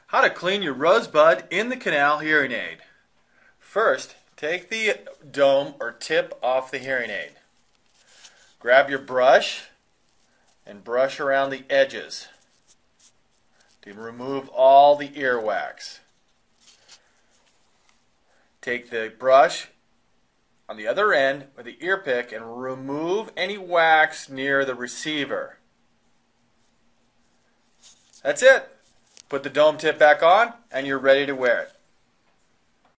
How to clean your Rosebud in the Canal hearing aid. First, take the dome or tip off the hearing aid. Grab your brush and brush around the edges to remove all the earwax. Take the brush on the other end with the ear pick and remove any wax near the receiver. That's it. Put the dome tip back on and you're ready to wear it.